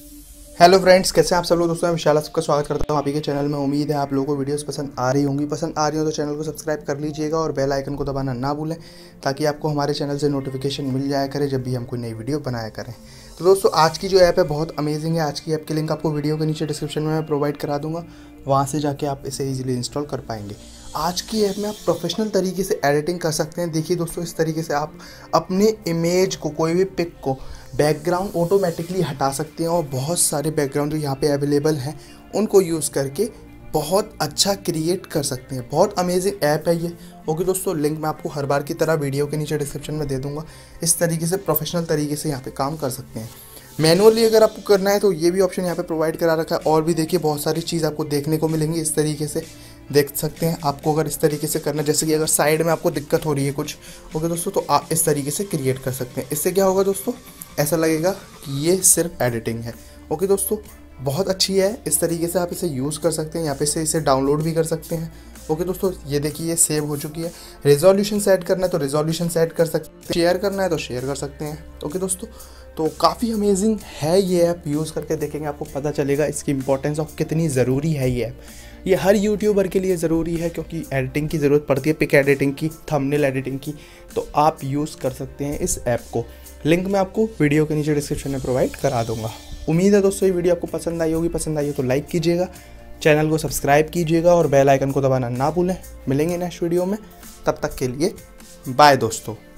Hello friends, कैसे हैं आप सब लोग। दोस्तों मैं विशाल सबका स्वागत करता हूं आप ही के चैनल में। उम्मीद है आप लोगों को वीडियोस पसंद आ रही होंगी। पसंद आ रही हो तो चैनल को सब्सक्राइब कर लीजिएगा और बेल आइकन को दबाना ना भूलें, ताकि आपको हमारे चैनल से नोटिफिकेशन मिल जाया करे जब भी हम कोई नई वीडियो बनाया करें। तो दोस्तों आज की जो ऐप है बहुत अमेजिंग है। आज की ऐप की लिंक आपको वीडियो के नीचे डिस्क्रिप्शन में मैं प्रोवाइड करा दूँगा, वहाँ से जाके आप इसे ईजिली इंस्टॉल कर पाएंगे। आज की ऐप में आप प्रोफेशनल तरीके से एडिटिंग कर सकते हैं। देखिए दोस्तों, इस तरीके से आप अपने इमेज को, कोई भी पिक को, बैकग्राउंड ऑटोमेटिकली हटा सकते हैं और बहुत सारे बैकग्राउंड जो यहाँ पे अवेलेबल हैं उनको यूज़ करके बहुत अच्छा क्रिएट कर सकते हैं। बहुत अमेजिंग ऐप है ये। ओके दोस्तों, लिंक मैं आपको हर बार की तरह वीडियो के नीचे डिस्क्रिप्शन में दे दूँगा। इस तरीके से प्रोफेशनल तरीके से यहाँ पे काम कर सकते हैं। मैनुअली अगर आपको करना है तो ये भी ऑप्शन यहाँ पे प्रोवाइड करा रखा है। और भी देखिए बहुत सारी चीज़ आपको देखने को मिलेंगी। इस तरीके से देख सकते हैं। आपको अगर इस तरीके से करना है, जैसे कि अगर साइड में आपको दिक्कत हो रही है कुछ, ओके दोस्तों, तो आप इस तरीके से क्रिएट कर सकते हैं। इससे क्या होगा दोस्तों, ऐसा लगेगा कि ये सिर्फ एडिटिंग है। ओके दोस्तों, बहुत अच्छी है। इस तरीके से आप इसे यूज़ कर सकते हैं। यहाँ पे से इसे डाउनलोड भी कर सकते हैं। ओके दोस्तों, ये देखिए ये सेव हो चुकी है। रेजोल्यूशन सेट करना है तो रेजोल्यूशन सेट कर सकते हैं, शेयर करना है तो शेयर कर सकते हैं। ओके दोस्तों, तो काफ़ी अमेजिंग है ये ऐप। यूज़ करके देखेंगे, आपको पता चलेगा इसकी इंपॉर्टेंस और कितनी ज़रूरी है ये ऐप। ये हर यूट्यूबर के लिए ज़रूरी है, क्योंकि एडिटिंग की ज़रूरत पड़ती है, पिक एडिटिंग की, थंबनेल एडिटिंग की। तो आप यूज़ कर सकते हैं इस ऐप को। लिंक मैं आपको वीडियो के नीचे डिस्क्रिप्शन में प्रोवाइड करा दूंगा। उम्मीद है दोस्तों ये वीडियो आपको पसंद आई होगी। पसंद आई हो तो लाइक कीजिएगा, चैनल को सब्सक्राइब कीजिएगा और बेल आइकन को दबाना ना भूलें। मिलेंगे नेक्स्ट वीडियो में, तब तक के लिए बाय दोस्तों।